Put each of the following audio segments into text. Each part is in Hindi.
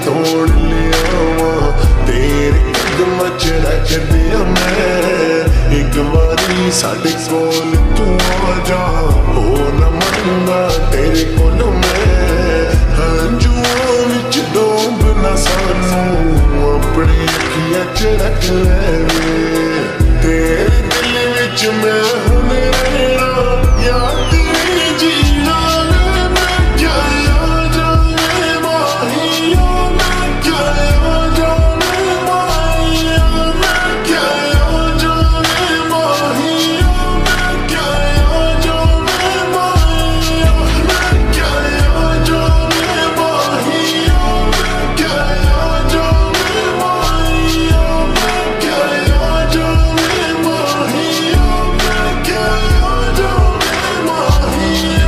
तोड़ लिया तेरे कदम च रख दिया मैं। एक बारी साडे कोल तू आ जा, हो न मनगा तेरे कोल मैं। हंजुआं विच डोब ना सानू अपनी अखियां च रख ले। तेरे दिल विच मैं हुण रहना, याद तेरी जीना मैं क्या आ जावे माहिया, मैं क्या आ जावे माहिया, मैं क्या आ जावे माहिया, मैं क्या आ जावे माहिया, मैं क्या आ जावे माहिया, मैं क्या आ जावे माहिया, मैं क्या आ जावे माहिया, मैं क्या आ जावे माहिया।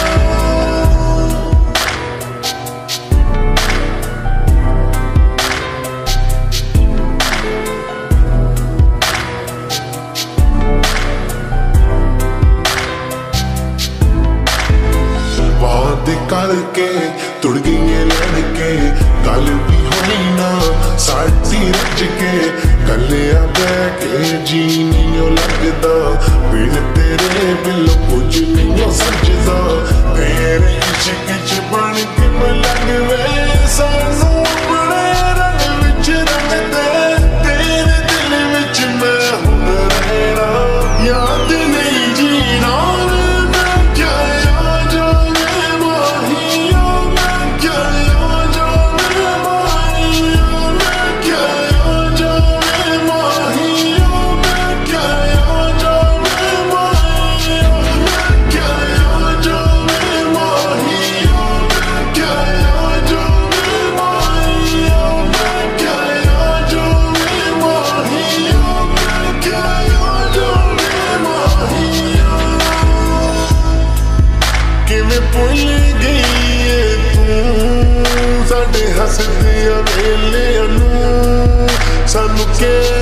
वादे करके तुड़ गई लड़के, गल भी होई ना साडी रज के। कलिया बह के जी नहीं लगदा, बिन तेरे बिलो कुछ नहीं सजदा। तेरे इश्क च बन के मैं लगवे सानू अपने रंग विच रंग दे। तेरे दिल विच मैं हुण रहना, याद नहीं जीना मैं क्या आ जावे माहिया, मैं क्या आ जावे माहिया, मैं क्या आ जावे माहिया, मैं क्या आ जावे माहिया, मैं क्या आ जावे माहिया, मैं क्या आ जावे माहिया, मैं क्या आ जावे माहिया, मैं क्या आ जावे माहिया। किवें भुल गई है तू साडे हसदियां वेलियां नूं, सानू